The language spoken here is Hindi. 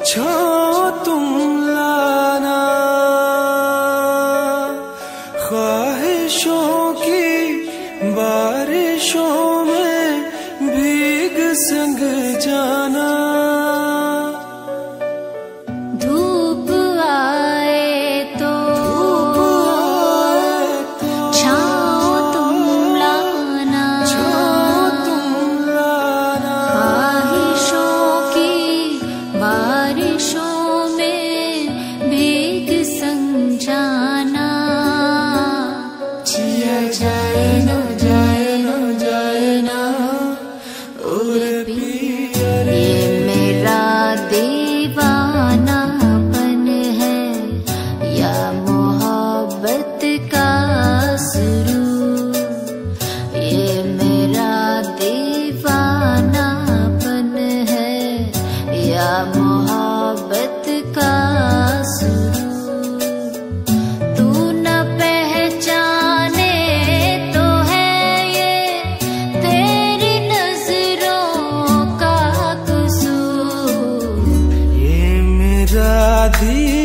छाँव तुम लाना, ख्वाहिशों की बारिशों में भीग संग जाना। धूप आए तो छाँव तुम लाना, ख्वाहिशों की बारिशों में भीग संग जाना। जिया जाए न जाए न जाए ना और पिया रे। ये मेरा दीवानापन है या मोहब्बत का सुरूर। ये मेरा दीवानापन है या मोहब्बत का सुरूर। तू न पहचाने तो है ये तेरी नजरों का कसूर। ये मेरा